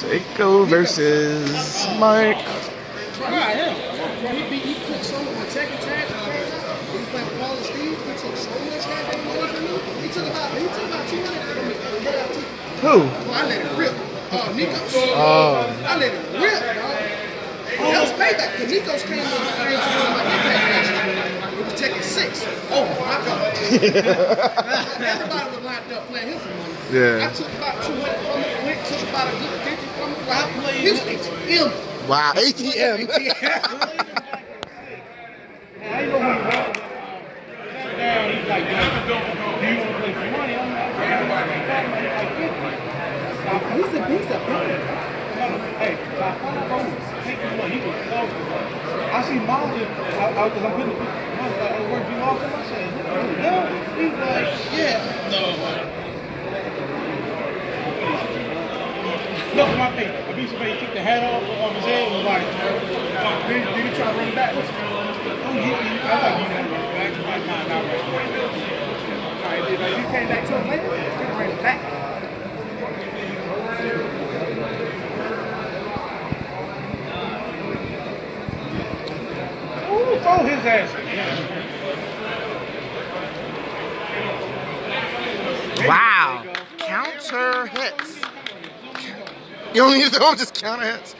Seiko versus Mike. He took so much second tag. He was playing with Paul and Steve. He took so much goddamn money from me. He took about 200 from me. Who? Well, I let it rip. Nikos. Oh. I let it rip, dog. That was payback. Because Nikos came to my impact match. It was taking 6. Oh my God. Everybody was lined up playing him for money. Yeah. I took about 200 from him. Went took about a good 50 from him. While I played. He was ATM. Wow, ATM. I know who he was. Down, he's like, do you want to play for money? I'm like, He's a beast up there. hey, he was close. I see Miles, because I'm putting the money, like, where you lost him? I said, no. He's like, yeah. No. Look at my face. I beat somebody, took the hat off his head and was like, did he try to run it back? Oh, I thought you had to run it back. Nah, not right. Alright, you came back to him later? You ran it back. Ooh, throw his ass. Wow. Counter hits. You don't need to throw them, just counter hits.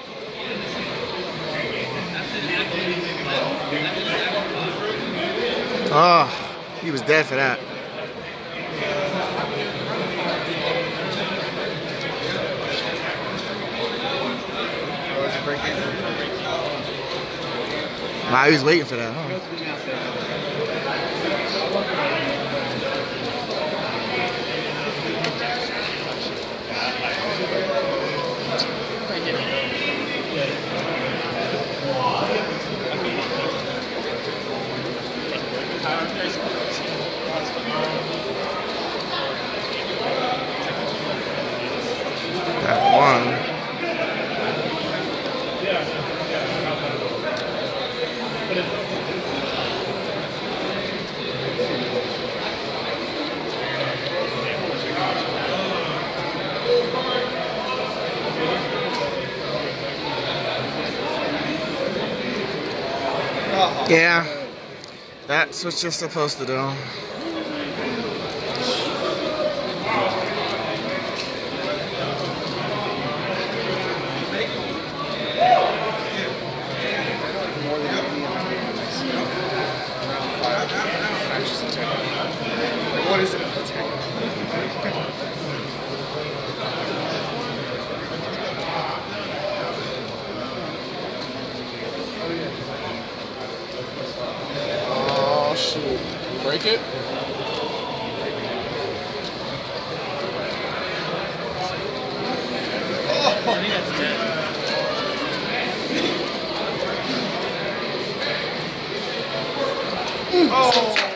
Oh, he was dead for that. Wow, he was waiting for that, huh? That one. Yeah, that's what you're supposed to do. What is it? Oh shoot! Break it. Oh.